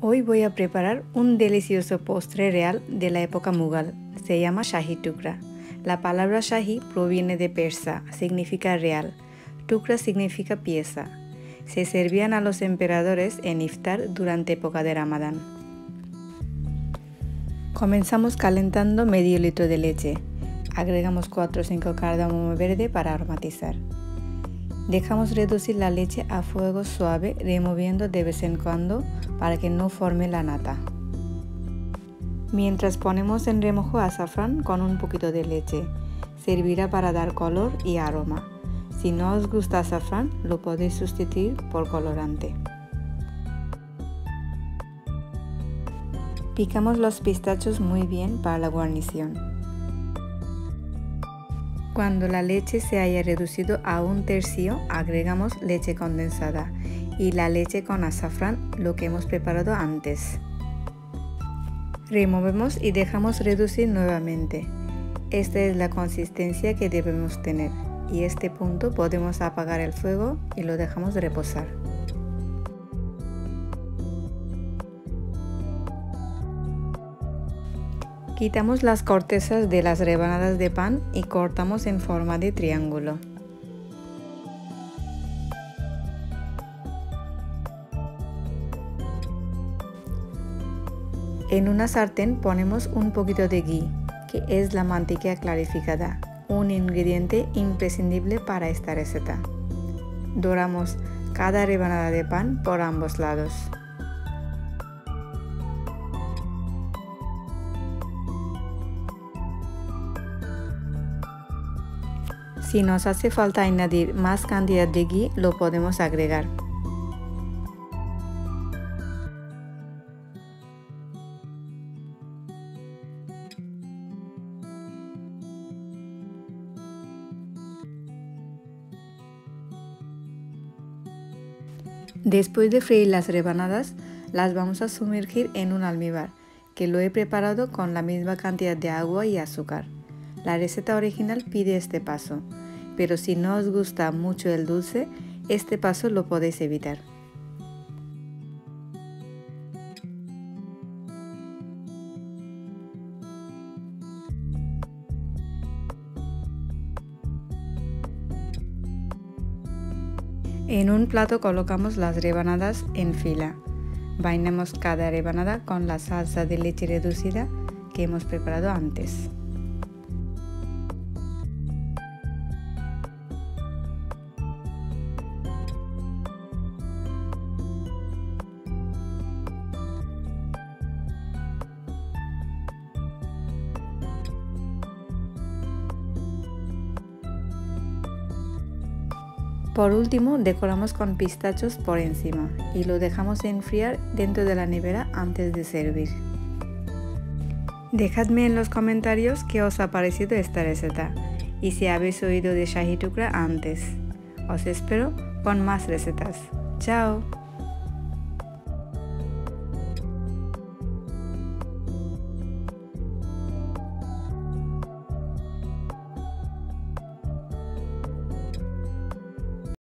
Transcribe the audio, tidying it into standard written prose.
Hoy voy a preparar un delicioso postre real de la época mughal. Se llama Shahi Tukra. La palabra Shahi proviene de persa, significa real. Tukra significa pieza. Se servían a los emperadores en iftar durante época de Ramadán. Comenzamos calentando medio litro de leche. Agregamos 4 o 5 cardamomo verde para aromatizar. Dejamos reducir la leche a fuego suave, removiendo de vez en cuando para que no forme la nata. Mientras ponemos en remojo azafrán con un poquito de leche. Servirá para dar color y aroma. Si no os gusta azafrán, lo podéis sustituir por colorante. Picamos los pistachos muy bien para la guarnición. Cuando la leche se haya reducido a 1/3, agregamos leche condensada y la leche con azafrán, lo que hemos preparado antes. Removemos y dejamos reducir nuevamente. Esta es la consistencia que debemos tener y a este punto podemos apagar el fuego y lo dejamos reposar. Quitamos las cortezas de las rebanadas de pan y cortamos en forma de triángulo. En una sartén ponemos un poquito de ghee, que es la mantequilla clarificada, un ingrediente imprescindible para esta receta. Doramos cada rebanada de pan por ambos lados. Si nos hace falta añadir más cantidad de ghee, lo podemos agregar. Después de freír las rebanadas, las vamos a sumergir en un almíbar, que lo he preparado con la misma cantidad de agua y azúcar. La receta original pide este paso, pero si no os gusta mucho el dulce, este paso lo podéis evitar. En un plato colocamos las rebanadas en fila. Bañamos cada rebanada con la salsa de leche reducida que hemos preparado antes. Por último, decoramos con pistachos por encima y lo dejamos enfriar dentro de la nevera antes de servir. Dejadme en los comentarios qué os ha parecido esta receta y si habéis oído de Shahi Tukra antes. Os espero con más recetas. ¡Chao!